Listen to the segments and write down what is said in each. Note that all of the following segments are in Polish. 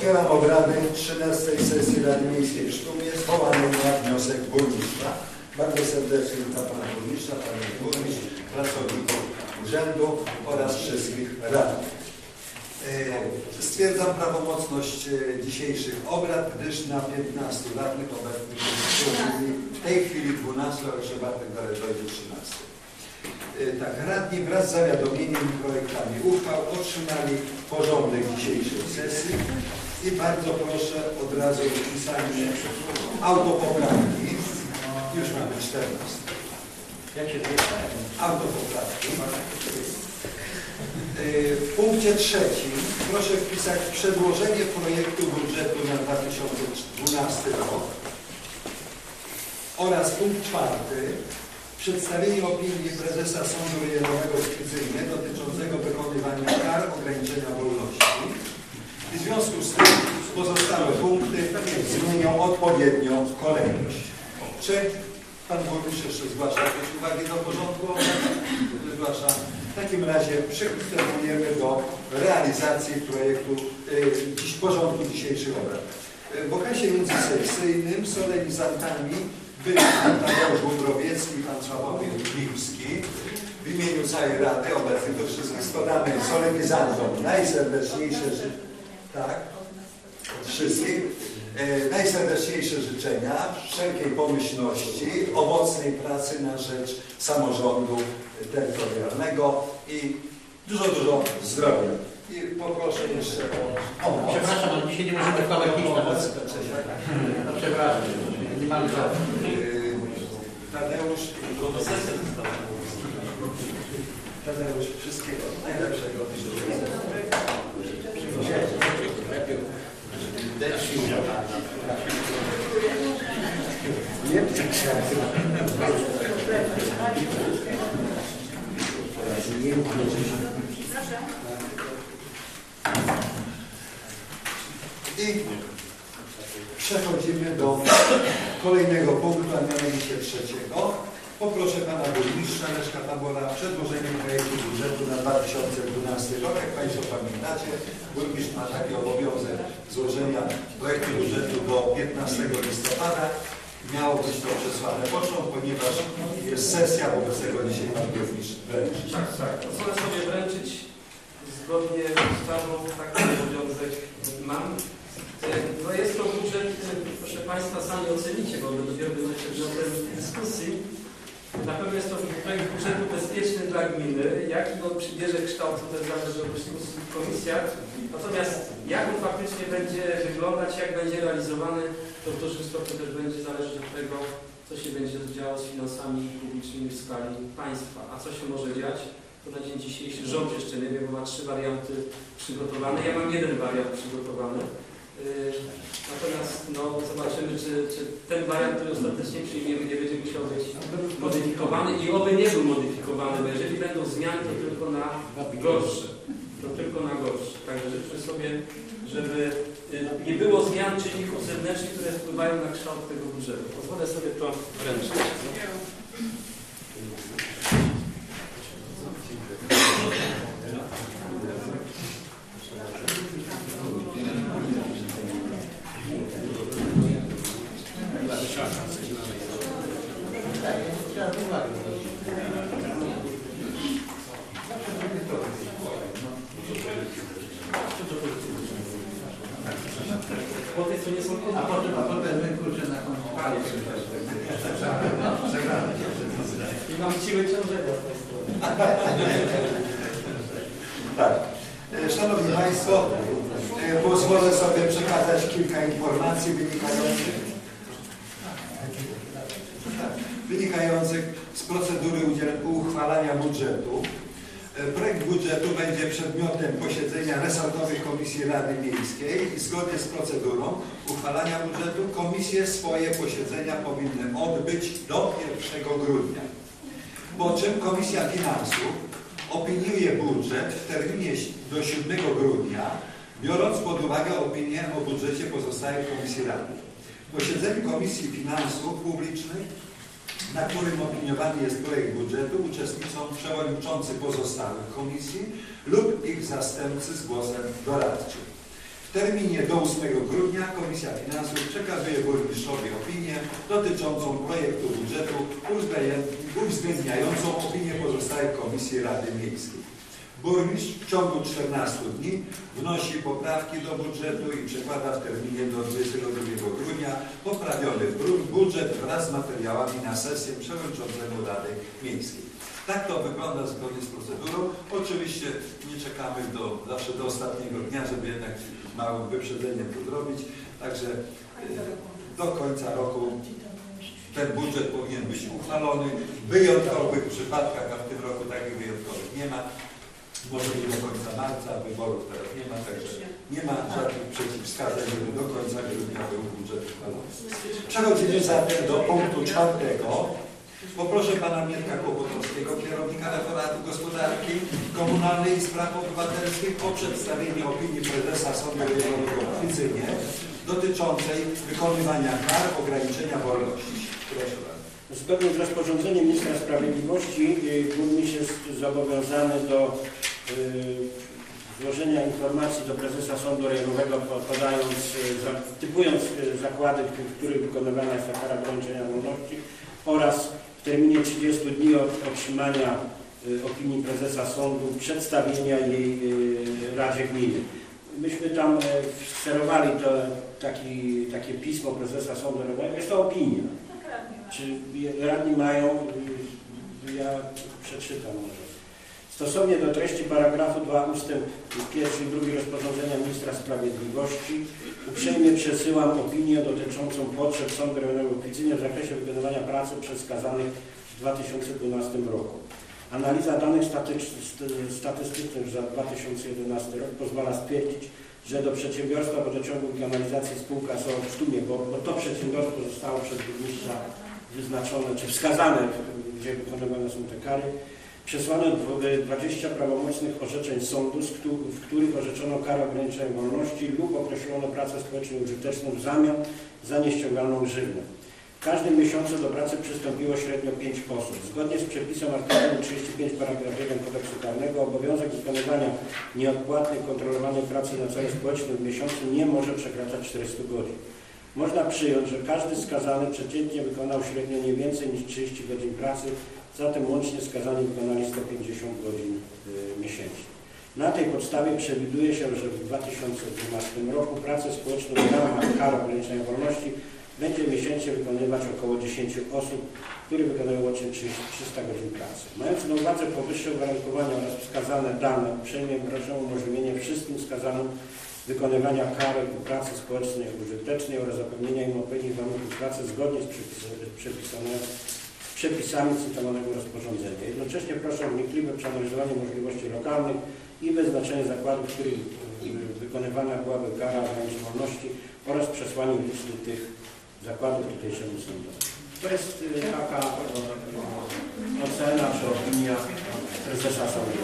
Otwieram obrady 13. sesji Rady Miejskiej w Sztumie zwołanej na wniosek burmistrza. Bardzo serdecznie witam pana burmistrza, panią burmistrz, pracowników urzędu oraz wszystkich radnych. Stwierdzam prawomocność dzisiejszych obrad, gdyż na 15 radnych obecnych w tej chwili 12, ale jeszcze Bartek dalej dojdzie 13. Tak, radni wraz z zawiadomieniem i projektami uchwał otrzymali porządek dzisiejszej sesji i bardzo proszę od razu o wpisanie autopoprawki. Już mamy 14. Jakie to Autopoprawki. W punkcie 3 proszę wpisać przedłożenie projektu budżetu na 2012 rok oraz punkt 4. Przedstawienie opinii prezesa Sądu Rejonowego w Kwidzynie dotyczącego wykonywania kar ograniczenia wolności. I w związku z tym pozostałe punkty zmienią odpowiednią kolejność. Czy pan burmistrz jeszcze zgłasza jakieś uwagi do porządku? Zgłasza. W takim razie przystępujemy do realizacji projektu porządku dzisiejszych obrad. W okresie międzysesyjnym solenizantami byli pan Tadeusz Łudrowiecki i pan Sławomir Gliwski. W imieniu całej Rady obecnych do wszystkich składamy solenizantom najserdeczniejsze najserdeczniejsze życzenia, wszelkiej pomyślności, owocnej pracy na rzecz samorządu terytorialnego i dużo zdrowia. I poproszę jeszcze o Przepraszam, ale dzisiaj nie możemy wkładać nic na was. No przepraszam, nie mamy żadnych. Tadeusz, wszystkiego najlepszego. I przechodzimy do kolejnego punktu, a mianowicie 3. Poproszę pana burmistrza Leszka Tabora o przedłożenie projektu budżetu na 2012 rok. Jak państwo pamiętacie, burmistrz ma taki obowiązek złożenia projektu budżetu do 15 listopada. Miało być to przesłane pocztą, ponieważ jest sesja, wobec tego dzisiaj pan burmistrz wręczy. Tak. Pozwolę sobie wręczyć zgodnie z ustawą, taki obowiązek mam. No jest to budżet, proszę państwa, sami ocenicie, bo dopiero będzie przedmiotem dyskusji. Na pewno jest to projekt budżetu bezpieczny dla gminy. Jaki on przybierze kształt, to też zależy od dyskusji w komisjach. Natomiast jak on faktycznie będzie wyglądać, jak będzie realizowany, to w dużym stopniu też będzie zależeć od tego, co się będzie działo z finansami publicznymi w skali państwa. A co się może dziać, to na dzień dzisiejszy rząd jeszcze nie wie, bo ma 3 warianty przygotowane. Ja mam 1 wariant przygotowany. Natomiast zobaczymy, czy ten wariant, który ostatecznie przyjmiemy, nie będzie musiał być modyfikowany i oby nie był modyfikowany, bo jeżeli będą zmiany, to tylko na gorsze. Także życzę sobie, żeby nie było zmian czynników zewnętrznych, które wpływają na kształt tego budżetu. Pozwolę sobie to wręczyć. Po tej stronie są A potem my kurczę na koniec. i mam siłę ciążenia z tej strony. Tak. Szanowni Państwo, pozwolę sobie przekazać kilka informacji wynikających z procedury uchwalania budżetu. Projekt budżetu będzie przedmiotem posiedzenia resortowych komisji Rady Miejskiej i zgodnie z procedurą uchwalania budżetu komisje swoje posiedzenia powinny odbyć do 1 grudnia. Po czym Komisja Finansów opiniuje budżet w terminie do 7 grudnia, biorąc pod uwagę opinię o budżecie pozostałych komisji Rady. W posiedzeniu Komisji Finansów Publicznych, na którym opiniowany jest projekt budżetu, uczestniczą przewodniczący pozostałych komisji lub ich zastępcy z głosem doradczym. W terminie do 8 grudnia Komisja Finansów przekazuje burmistrzowi opinię dotyczącą projektu budżetu uwzględniającą opinię pozostałych komisji Rady Miejskiej. Burmistrz w ciągu 14 dni wnosi poprawki do budżetu i przekłada w terminie do 22 grudnia poprawiony budżet wraz z materiałami na sesję przewodniczącego Rady Miejskiej. Tak to wygląda zgodnie z procedurą. Oczywiście nie czekamy zawsze do ostatniego dnia, żeby jednak małym wyprzedzeniem to zrobić. Także do końca roku ten budżet powinien być uchwalony. W wyjątkowych przypadkach, a w tym roku takich wyjątkowych nie ma. Może nie do końca marca, wyborów teraz nie ma, także nie ma żadnych przeciwwskazań, żeby do końca grudnia był budżet uchwalony. Przechodzimy zatem do punktu 4. Poproszę pana Mirka Kłopotowskiego, kierownika referatu gospodarki komunalnej i spraw obywatelskich o przedstawienie opinii prezesa Sądu Rejonowego w Kwidzynie dotyczącej wykonywania kar ograniczenia wolności. Proszę bardzo. Zgodnie z rozporządzeniem Ministra Sprawiedliwości burmistrz jest zobowiązany do złożenia informacji do prezesa Sądu Rejonowego, typując zakłady, w których wykonywana jest ta kara ograniczenia wolności, oraz w terminie 30 dni od otrzymania opinii prezesa sądu przedstawienia jej Radzie Gminy. Myśmy tam skierowali takie pismo prezesa Sądu Rejonowego. Jest to opinia. Czy radni mają? Ja przeczytam może. Stosownie do treści paragrafu 2 ustęp 1 i 2 rozporządzenia Ministra Sprawiedliwości uprzejmie przesyłam opinię dotyczącą potrzeb Sądu Rejonowego w Kwidzynie w zakresie wykonywania pracy przedskazanych w 2012 roku. Analiza danych statystycznych za 2011 rok pozwala stwierdzić, że do przedsiębiorstwa wodociągów i kanalizacji spółka są w Sztumie, bo to przedsiębiorstwo zostało przez burmistrza wyznaczone, czy wskazane, gdzie wykonywane są te kary. Przesłano 20 prawomocnych orzeczeń sądu, w których orzeczono karę ograniczenia wolności lub określono pracę społecznie użyteczną w zamian za nieściągalną grzywnę. W każdym miesiącu do pracy przystąpiło średnio 5 osób. Zgodnie z przepisem artykułu 35 paragraf 1 Kodeksu Karnego obowiązek wykonywania nieodpłatnej kontrolowanej pracy na cele społeczne w miesiącu nie może przekraczać 400 godzin. Można przyjąć, że każdy skazany przeciętnie wykonał średnio nie więcej niż 30 godzin pracy, zatem łącznie skazani wykonali 150 godzin miesięcznie. Na tej podstawie przewiduje się, że w 2012 roku pracę społeczną w ramach kar ograniczenia wolności będzie miesięcznie wykonywać około 10 osób, które wykonują łącznie 300 godzin pracy. Mając na uwadze powyższe uwarunkowania oraz wskazane dane, uprzejmie proszę o umożliwienie wszystkim skazanym wykonywania kary pracy społecznej i użytecznej oraz zapewnienia im odpowiednich warunków pracy zgodnie z przepisami cytowanego rozporządzenia. Jednocześnie proszę o wnikliwe przeanalizowanie możliwości lokalnych i wyznaczenie zakładów, w których wykonywana byłaby kara ograniczenia wolności oraz przesłanie listy tych zakładów tutejszemu sądowi. To jest taka ocena czy opinia prezesa sądu.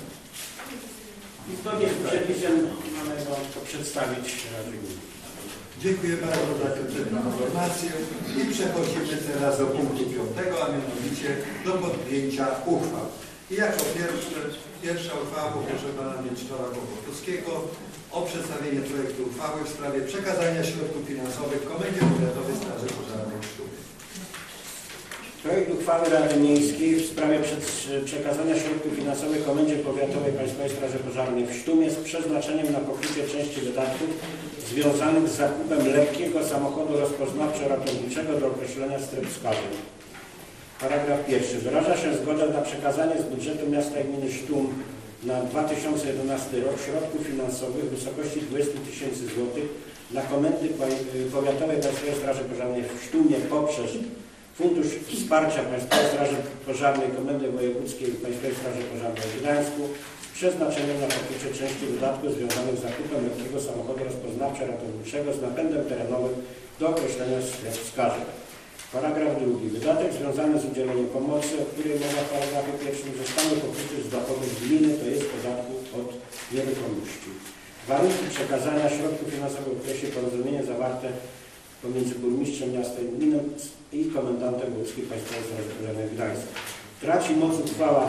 I zgodnie z przepisem mamy to przedstawić Radzie Gminy. Dziękuję bardzo za tę informację i przechodzimy teraz do punktu 5, a mianowicie do podjęcia uchwał. I jako pierwsza uchwała poproszę pana Mieczysława Kłopotowskiego o przedstawienie projektu uchwały w sprawie przekazania środków finansowych Komendzie Powiatowej Straży Pożarnej w Sztumie. Projekt uchwały Rady Miejskiej w sprawie przekazania środków finansowych Komendzie Powiatowej Państwowej Straży Pożarnej w Sztumie z przeznaczeniem na pokrycie części wydatków związanych z zakupem lekkiego samochodu rozpoznawczo-ratowniczego do określenia stref skażeń. Paragraf 1. Wyraża się zgodę na przekazanie z budżetu miasta i gminy Sztum na 2011 rok środków finansowych w wysokości 20 000 złotych dla Komendy Powiatowej Państwowej Straży Pożarnej w Sztumie poprzez Fundusz Wsparcia Państwowej Straży Pożarnej Komendy Wojewódzkiej Państwowej Straży Pożarnej w Gdańsku z przeznaczeniem na pokrycie części wydatków związanych z zakupem lekkiego samochodu rozpoznawczo-ratowniczego z napędem terenowym do określenia stref skażeń. Paragraf 2. Wydatek związany z udzieleniem pomocy, o której mowa w paragrafie 1, zostanie pokryty z dochodów gminy, to jest podatku od nieruchomości. Warunki przekazania środków finansowych w okresie porozumienia zawarte pomiędzy burmistrzem miasta i gminą i komendantem wojewódzkiej Państwowej Straży Pożarnej w Gdańsku. Traci moc uchwała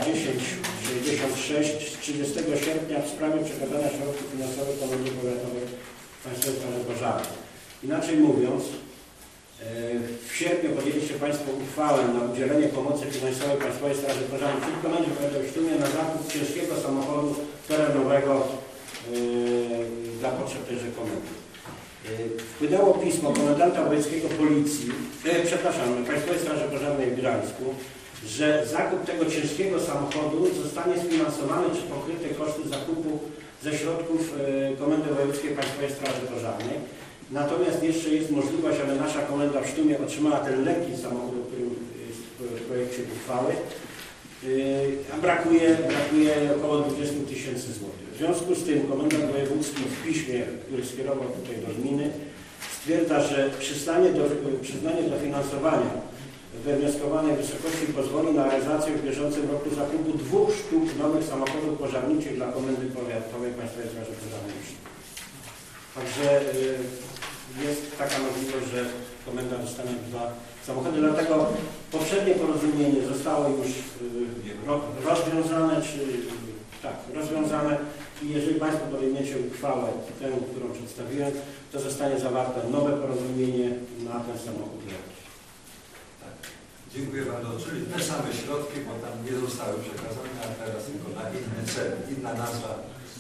1066 z 30 sierpnia w sprawie przekazania środków finansowych Komendzie Powiatowej Państwowej Straży Pożarnej. Inaczej mówiąc, w sierpniu podjęliście Państwo uchwałę na udzielenie pomocy finansowej Państwowej Straży Pożarnej w Komendzie Powiatu Olsztynie na zakup ciężkiego samochodu terenowego dla potrzeb tejże komendy. Wpłynęło pismo komendanta wojewódzkiego Policji, Państwowej Straży Pożarnej w Gdańsku, że zakup tego ciężkiego samochodu zostanie sfinansowany czy pokryte koszty zakupu ze środków Komendy Wojewódzkiej Państwowej Straży Pożarnej. Natomiast jeszcze jest możliwość, ale nasza komenda w Sztumie otrzymała ten lekki samochód, o którym jest w projekcie uchwały, a brakuje około 20 000 złotych. W związku z tym komendant wojewódzki w piśmie, który skierował tutaj do gminy, stwierdza, że przyznanie dofinansowania we wnioskowanej wysokości pozwoli na realizację w bieżącym roku zakupu 2 sztuk nowych samochodów pożarniczych dla Komendy Powiatowej Państwowej Straży Pożarnej. Także jest taka możliwość, że komenda dostanie 2 samochody, dlatego poprzednie porozumienie zostało już rozwiązane i jeżeli Państwo podejmiecie uchwałę tę, którą przedstawiłem, to zostanie zawarte nowe porozumienie na ten samochód. Tak. Dziękuję bardzo. Czyli te same środki, bo tam nie zostały przekazane, a teraz tylko na inny cel, inna nazwa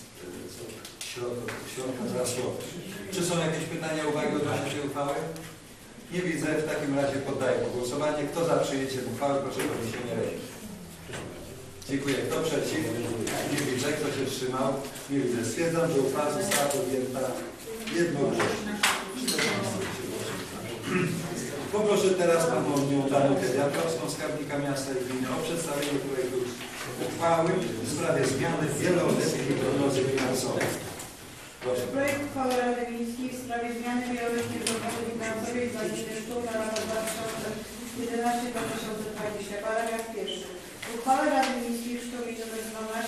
środka zasłony. Czy są jakieś pytania, uwagi odnośnie tej uchwały? Nie widzę. W takim razie poddaję pod głosowanie. Kto za przyjęciem uchwały, proszę o podniesienie ręki. Dziękuję. Kto przeciw? Nie widzę. Kto się wstrzymał? Nie widzę. Stwierdzam, że uchwała została podjęta jednogłośnie. Poproszę teraz Panią Danutę Wiatrowską, skarbnika miasta i gminy, o przedstawienie projektu uchwały w sprawie zmiany wieloletniej prognozy finansowej. Proszę. Projekt uchwały Rady Miejskiej w sprawie zmiany wieloletniej prognozy finansowej dla gminy Sztum na lata 2011-2020. Paragraf pierwszy. Uchwała Rady Miejskiej w Sztumie nr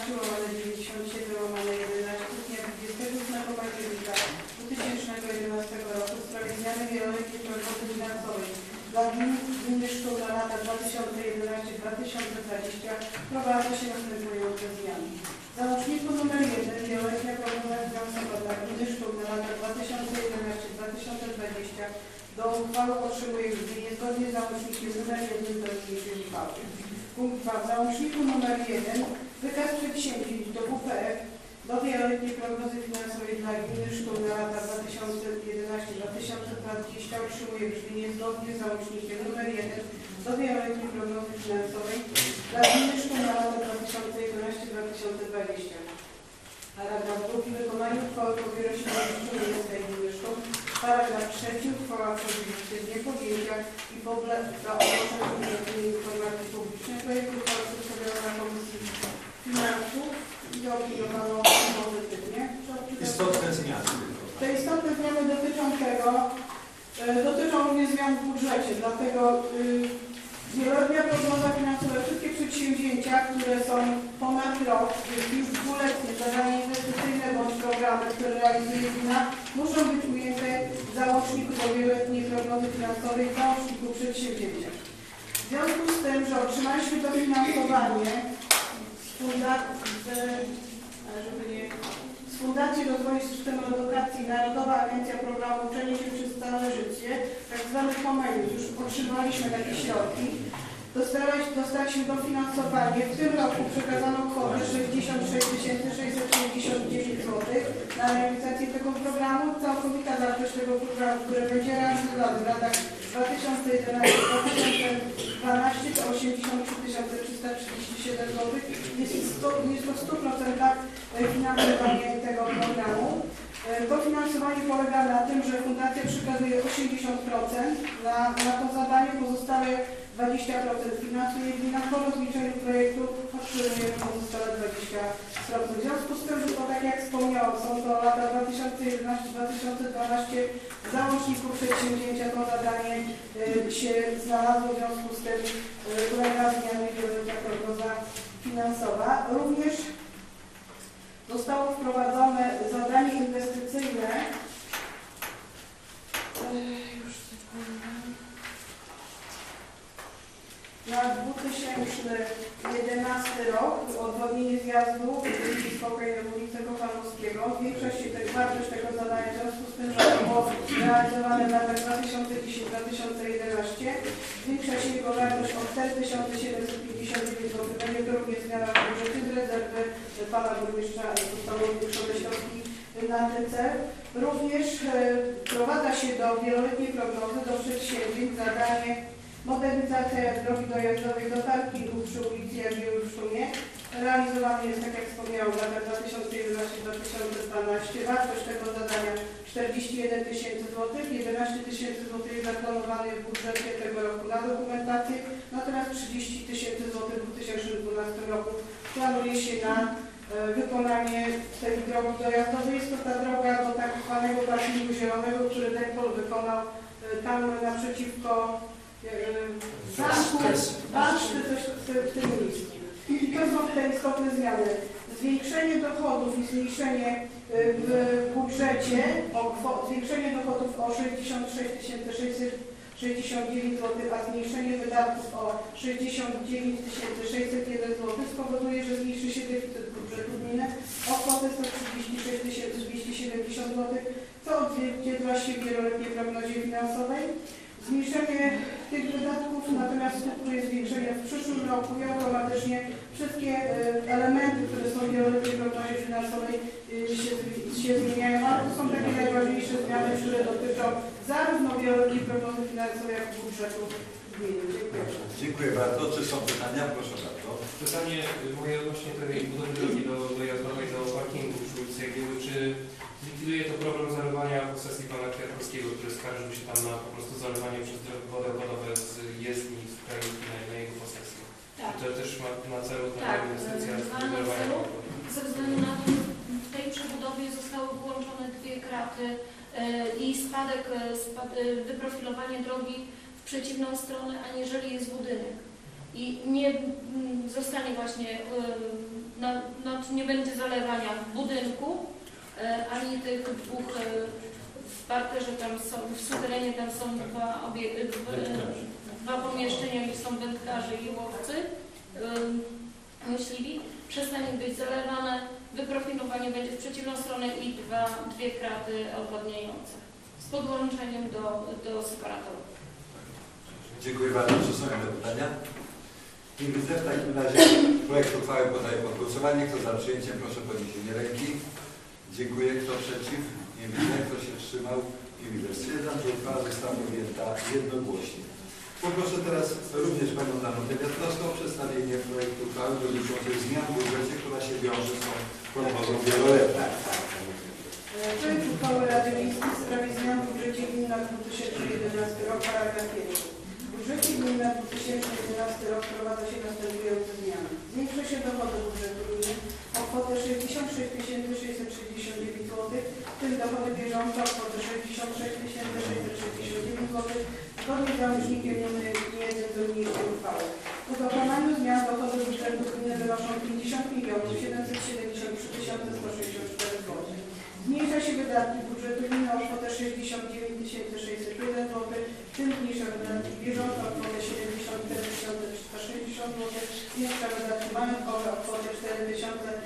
12/97/11 z dnia 28 października 2011 roku w sprawie zmiany wieloletniej prognozy finansowej dla gminy Sztum na lata 2011-2020 wprowadza się następujące zmiany. W załączniku nr 1 wieloletnia prognoza finansowa dla gminy Sztum na lata 2011-2020 do uchwały otrzymuje brzmienie zgodnie z załącznikiem nr 1 do niniejszej uchwały. Punkt 2. W załączniku nr 1 wykaz przedsięwzięć do WPF do wieloletniej prognozy finansowej dla gminy Sztum na lata 2011-2020 otrzymuje brzmienie zgodnie z załącznikiem nr 1 do wieloletniej prognozy finansowej dla gminy Sztum na lata 2011-2020. Paragraf 2. Wykonanie uchwały pobiera się na Miejskiej Gminy Sztum. Paragraf 3. Uchwała wchodzi w dnie podjęcia i podlega ogłoszeniu informacji publicznej. Projekt uchwały przedstawiono na Komisji Finansów i zaopiniowano pozytywnie. Istotne zmiany. Te istotne zmiany dotyczą również zmian w budżecie, dlatego wieloletnia prognoza finansowa, wszystkie przedsięwzięcia, które są ponad rok, już dwuletnie zadania inwestycyjne bądź programy, które realizuje gmina, muszą być ujęte w załączniku do wieloletniej prognozy finansowej, w załączniku przedsięwzięcia. W związku z tym, że otrzymaliśmy dofinansowanie z Fundacji Rozwoju Systemu Edukacji Narodowa Agencja Programu Uczenie się przez całe życie, tak zwany Komeniusz, już otrzymaliśmy takie środki. Dostaliśmy dofinansowanie. W tym roku przekazano kwotę 66 669 zł na realizację tego programu. Całkowita wartość tego programu, który będzie realizowany w latach 2011-2012 to 83 337 zł. Jest to w 100% finansowanie tego programu. Dofinansowanie polega na tym, że fundacja przekazuje 80% na to zadanie, pozostałe 20% finansuje gmina. Po rozliczeniu projektu otrzymujemy pozostałe 20%. W związku z tym, że to tak jak wspomniałam, są to lata 2011-2012, w załączniku przedsięwzięcia to zadanie się znalazło, w związku z tym ulega zmianie wieloletnia prognoza finansowa. Również zostało wprowadzone zadanie inwestycyjne na 2011 rok, odwodnienie zjazdu ulicy Spokojnej, ulicy Kochanowskiego. W większości wartość tego zadania w związku z z tym, że to było realizowane w latach 2010-2011, zwiększa się jego wartość o 4759 zł. Będzie to również zmiana w budżecie z rezerwy pana burmistrza, zostały zwiększone środki na ten cel. Również wprowadza się do wieloletniej prognozy do przedsięwzięć zadanie modernizacja drogi dojazdowej do parkingu przy ulicy Jagiełły w Szumie. Realizowany jest, tak jak wspomniałam, w latach 2011-2012. Wartość tego zadania 41 tysięcy złotych, 11 tysięcy złotych zaplanowane w budżecie tego roku na dokumentację, natomiast 30 tysięcy złotych w 2012 roku planuje się na wykonanie tej drogi dojazdowej. Jest to ta droga do tak zwanego parkingu zielonego, który Depol wykonał tam naprzeciwko zamku, coś w tym miejscu. I to są te istotne zmiany. Zwiększenie dochodów i zmniejszenie w budżecie, zwiększenie dochodów o 66 669 zł, a zmniejszenie wydatków o 69 601 zł spowoduje, że zmniejszy się deficyt budżetu gminy o kwotę 136 270 zł, co odzwierciedla się w wieloletniej prognozie finansowej. Zmniejszenie tych wydatków natomiast skutkuje zwiększeniem w przyszłym roku i automatycznie wszystkie elementy, które są w wieloletniej prognozie finansowej się zmieniają, ale to są takie najważniejsze zmiany, które dotyczą zarówno wieloletniej prognozy finansowej, jak i budżetu gminy. Dziękuję. Dziękuję bardzo. Czy są pytania? Proszę bardzo. Pytanie moje odnośnie tej budowy drogi dojazdowej do parkingu przy ulicy Jagiełły. Czy zlikwiduje to problem zalewania posesji pana Kwiatkowskiego, który skarżył się tam na po prostu zalewanie przez wodę opadową z jezdni w krajówki na jego posesję? Tak. Czy to też ma na celu ta Tak, inwestycja ma na celu, ze względu na to, że w tej przebudowie zostały włączone 2 kraty i spadek, wyprofilowanie drogi w przeciwną stronę, aniżeli jest budynek. I nie zostanie właśnie, nie będzie zalewania w budynku, ani tych 2 w parterze, tam są, w suterenie tam są 2 pomieszczenia, gdzie są wędkarze i łowcy myśliwi. Przestanie być zalewane, wyprofilowanie będzie w przeciwną stronę i 2 kraty odwodniające z podłączeniem do separatorów. Dziękuję bardzo. Czy są inne pytania? Nie widzę. W takim razie projekt uchwały podaję pod głosowanie. Kto za przyjęciem, proszę o podniesienie ręki. Dziękuję. Kto przeciw? Nie widzę. Kto się wstrzymał? Nie widzę. Stwierdzam, że uchwała została podjęta jednogłośnie. Poproszę teraz również panią Danutę Wiatrowską o przedstawienie projektu uchwały dotyczącej zmian w budżecie, która się wiąże z prognozą wieloletnią. Projekt uchwały Rady Miejskiej w sprawie zmian w budżecie gminy na 2011 rok, paragraf 1. W budżecie gminy na 2011 rok wprowadza się następujące zmiany. Zwiększa się dochody budżetu gminy o kwotę 66 669 zł, w tym dochody bieżące o kwotę 66 669 zł, zgodnie z załącznikiem nr 1 do niniejszej uchwały. Po dokonaniu zmian dochody budżetu gminy wynoszą 50 773 164 zł. Zmniejsza się wydatki budżetu gminy o kwotę 69 601 zł, w tym zmniejsza wydatki bieżące o kwotę 74 360 zł, zmniejsza wydatki majątkowe o kwotę 4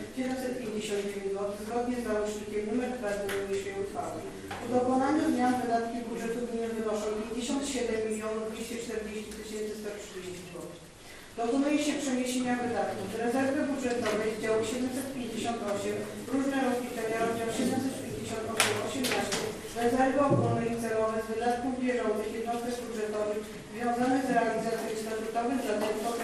759 zł, zgodnie z załącznikiem nr 2 do niniejszej uchwały. Po dokonaniu zmian wydatki budżetu gminy wynoszą 57 240 130 zł. Dokonuje się przeniesienia wydatków z rezerwy budżetowej z działu 758, różne rozliczenia, rozdział 758, 18, rezerwy ogólne i celowe z wydatków bieżących jednostek budżetowych związanych z realizacją statutowych za kwotę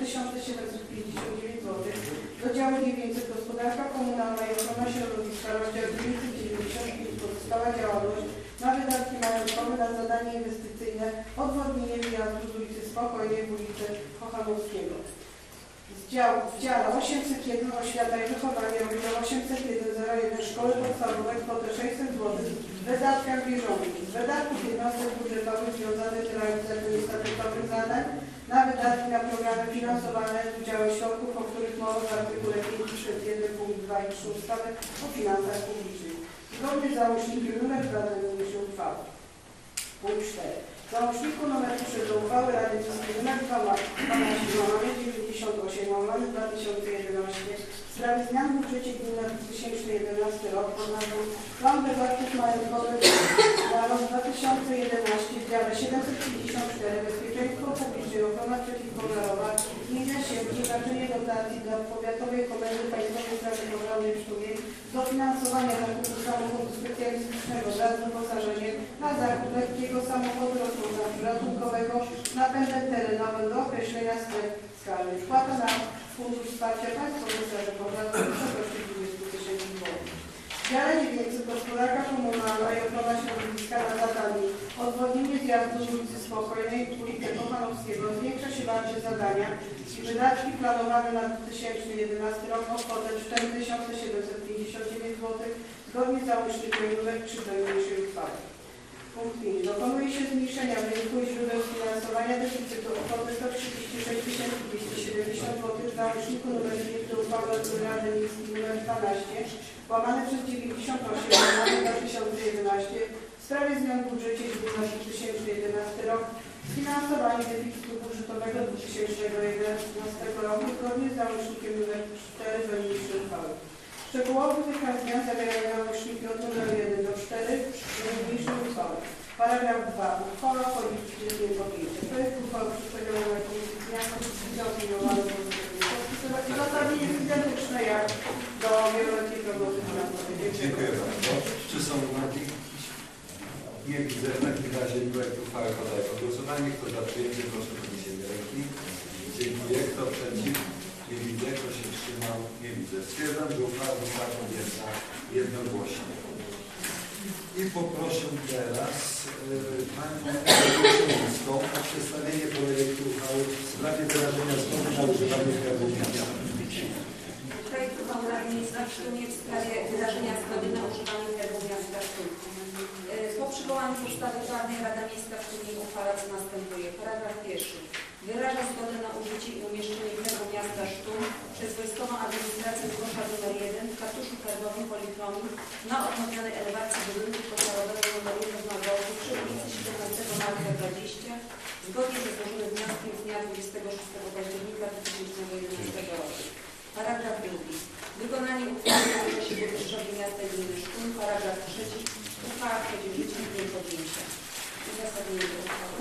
4759 zł, do działu 900 gospodarka komunalna i ochrona środowiska, rozdział 995 pozostała działalność na wydatki majątkowe na zadanie inwestycyjne odwodnienie wyjazdu z ulicy Spokojnej w ulicy Kochanowskiego. W dziale 801 Oświata i Wychowanie, rozdział 801 Szkoły Podstawowe, kwotę 600 zł w wydatkach bieżących. Z wydatków jednostek budżetowych związanych z realizacją statutowych zadań na wydatki na programy finansowane z udziałem środków, o których mowa w artykule 5.1 punkt 2 i 3 ustawy o finansach publicznych. Zgodnie z załącznikiem nr 2 do niniejszej uchwały. Punkt 4. W załączniku nr 3 do uchwały Rady Miejskiej nr 12 98 2011 sprawie zmian w budżecie gminy na 2011 rok pod nazwą Plan wydatków majątkowych na rok 2011 w dziale 754 Bezpieczeństwo publiczne i ochrona przeciwpożarowa gmina Siewki znaczenie dotacji dla Powiatowej Komendy Państwowej Straży Pożarnej w Sztumie dofinansowania zakupu samochodu specjalistycznego wraz z wyposażeniem na zakup lekkiego samochodu ratunkowego z napędem terenowym do określenia stref skalnych. Wpłata na Fundusz Wsparcia Państwowej Straży Pożarnej w wysokości 20 000 zł. W dziale 900 gospodarka komunalna i ochrona środowiska na zadaniu odwodnienie zjazdu z ulicy Spokojnej ulicy Kochanowskiego zwiększa się wasze zadania i wydatki planowane na 2011 rok o kwotę 4759 zł zgodnie z załącznikiem nr 3 do niniejszej uchwały. Punkt 5. Dokonuje się zmniejszenia wyniku i źródeł finansowania deficytu o kwotę 136 270 zł w załączniku nr 5 do uchwały Rady Miejskiej nr 12 łamane przez 98 łamane 2011 w sprawie zmian w budżecie gminy na 2011 rok finansowanie deficytu budżetowego 2011 roku zgodnie z załącznikiem nr 4 do niniejszej uchwały. Szczegółowy wykaz zmian zawierają załączniki od numer 1 do 4 do niniejszej uchwały. Paragraf 2. Uchwała wchodzi w życie podjęcie. Projekt uchwały przedstawiony na Komisji Finansów zaopiniowany w zasadzie jest identyczne jak do wieloletniej prognozy finansowej. Dziękuję bardzo. Czy są uwagi? Nie widzę. W takim razie projekt uchwały podaję pod głosowanie. Kto za przyjęciem, proszę podnieść ręki. Dziękuję. Kto przeciw? Nie widzę. Kto się wstrzymał? Nie widzę. Stwierdzam, że uchwała została podjęta jednogłośnie. I poproszę teraz Panią Przewodniczącą o przedstawienie projektu uchwały w sprawie wyrażenia zgody na używanie skarbu miasta. Projekt uchwały Rady Miejskiej w Sztumie w sprawie wyrażenia zgody na używanie herbu miasta Sztum. Po przywołaniu podstawy prawnej Rada Miejska w Sztumie uchwala co następuje. Paragraf 1. Wyraża zgodę na użycie i umieszczenie herbu miasta Sztum przez Wojskową Administrację Kosza nr 1 w kartuszu herbowym polichromii na odnowionej elewacji budynku koszarowego nr 1 w Malborku przy ulicy 17 Marca 20 zgodnie ze złożonym wnioskiem z dnia 26 października 2011 roku. Paragraf 2. Wykonanie uchwały należy się burmistrzowi miasta i gminy Sztum. Paragraf 3. Uchwała wchodzi w życie w dniu podjęcia. Uzasadnienie tej uchwały.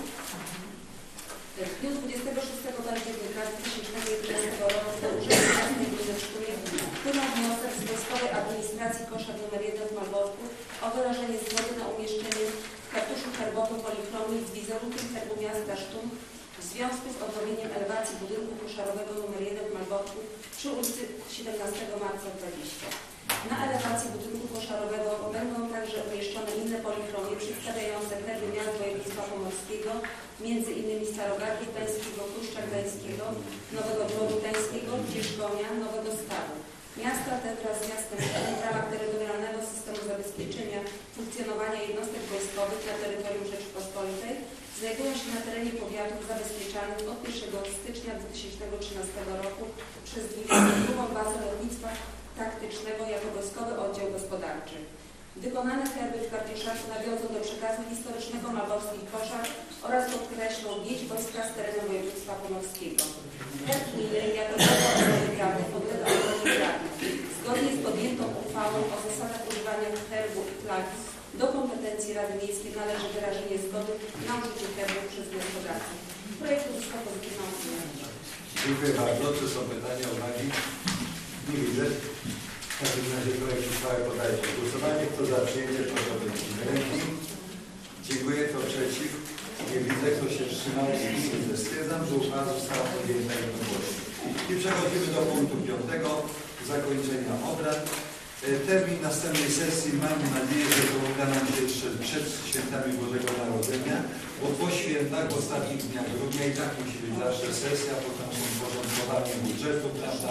W dniu 26 października 2011 roku do Urzędu Miasta i Gminy w Sztumie wpłynął wniosek z Wojskowej Administracji Koszar nr 1 w Malborku o wyrażenie zgody na umieszczenie w kartuszu herbowym polichromii z wizerunkiem herbu miasta Sztum w związku z odnowieniem elewacji budynku koszarowego nr 1 w Malborku przy ulicy 17 Marca 20. Na elewacji budynku koszarowego będą także umieszczone inne polichromie przedstawiające herby miast województwa pomorskiego, między innymi Starogardu Gdańskiego, Kruszcza Gdańskiego, Nowego Brodu Gdańskiego, Cieszkonia, Nowego Stawu. Miasta te wraz z miastem Sztum w ramach terytorialnego systemu zabezpieczenia funkcjonowania jednostek wojskowych na terytorium Rzeczypospolitej znajdują się na terenie powiatów zabezpieczanych od 1 stycznia 2013 roku przez 22. Bazę Lotnictwa Taktycznego jako wojskowy oddział gospodarczy. Wykonane herby w kartuszaku nawiążą do przekazu historycznego malborskich koszar oraz podkreślą mieć wojska z terenu województwa pomorskiego. Herb gminy jako zawodowy prawny podlega ochronie prawnej. Zgodnie z podjętą uchwałą o zasadach używania herbu i flagi do kompetencji Rady Miejskiej należy wyrażenie zgody na użycie herbu przez wnioskodawcę. Projekt uzyskał pozytywną opinię. Dziękuję bardzo. Czy są pytania, uwagi? Nie widzę. W takim razie projekt uchwały podaję pod głosowanie. Kto za przyjęciem, proszę o podniesienie ręki. Dziękuję. Kto przeciw? Nie widzę. Kto się wstrzymał? Nie widzę. Stwierdzam, że uchwała została podjęta jednogłośnie. I przechodzimy do punktu 5. Zakończenia obrad. Termin następnej sesji mam nadzieję, że to uda nam się jeszcze przed świętami Bożego Narodzenia, bo po świętach, w ostatnich dniach grudnia i tak musi być zawsze sesja, potem są porządkowanie budżetu, prawda,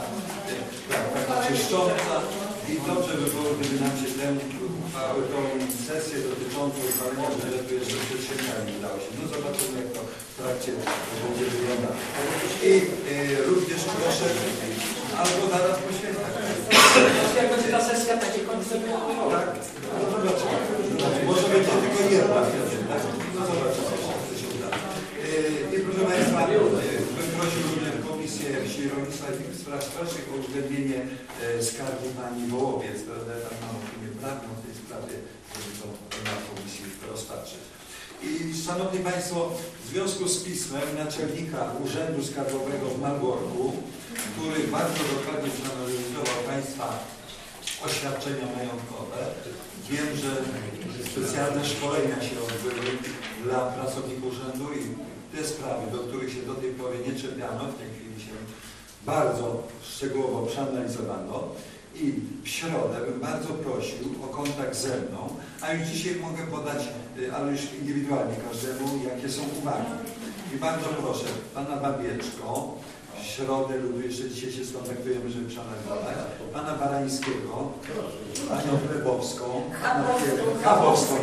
taka czyszcząca i dobrze by było, gdyby nam się tę uchwałę, tą sesję dotyczącą uchwalenia budżetu jeszcze przed świętami udało się. No zobaczymy, jak to w trakcie będzie wyglądało. I również proszę, albo zaraz po świętach. Jak będzie ta sesja, takie końce było. Tak, no zobaczymy. Może będzie tylko jedna, tak? No zobaczymy, co się uda. I proszę Państwa, bym prosił również Komisję Wsi Rolnictwa i Spraw Społecznych o uwzględnienie skargi pani Wołowiec. Tam mam opinię prawną w tej sprawie, żeby to na komisji rozpatrzeć. I Szanowni Państwo, w związku z pismem naczelnika Urzędu Skarbowego w Malborku, który bardzo dokładnie przeanalizował Państwa oświadczenia majątkowe, wiem, że specjalne szkolenia się odbyły dla pracowników urzędu i te sprawy, do których się do tej pory nie czepiano, w tej chwili się bardzo szczegółowo przeanalizowano. I w środę bym bardzo prosił o kontakt ze mną, a już dzisiaj mogę podać, ale już indywidualnie każdemu, jakie są uwagi. I bardzo proszę pana Babieczko, w środę lub jeszcze dzisiaj się skontaktujemy, żeby przeanalizować, pana Barańskiego, panią Chlebowską, Chabowską,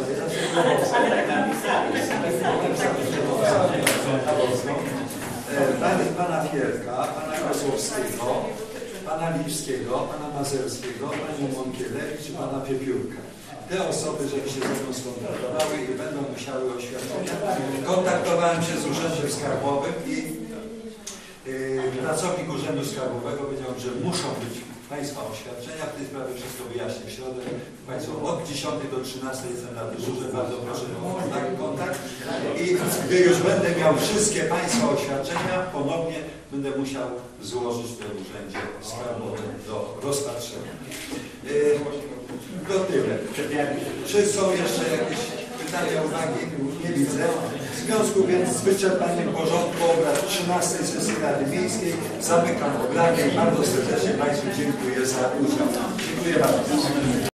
pana Fierka, pana Kozłowskiego, pana Lipskiego, pana Mazerskiego, panią Mąkielewicz czy pana Piepiórka. Te osoby, żeby się ze mną skontaktowały i będą musiały oświadczenia. Kontaktowałem się z Urzędem Skarbowym i pracownik Urzędu Skarbowego powiedział, że muszą być Państwa oświadczenia. W tej sprawie wszystko wyjaśnię w środę. Państwo od 10 do 13 jestem na dyżurze. Bardzo proszę o kontakt. I gdy już będę miał wszystkie Państwa oświadczenia, ponownie będę musiał złożyć to w Urzędzie Skarbowym do rozpatrzenia. To tyle. Czy są jeszcze jakieś pytania, uwagi? Nie widzę. W związku więc z wyczerpaniem porządku obrad 13 sesji Rady Miejskiej zamykam obrady i bardzo serdecznie Państwu dziękuję za udział. Dziękuję bardzo.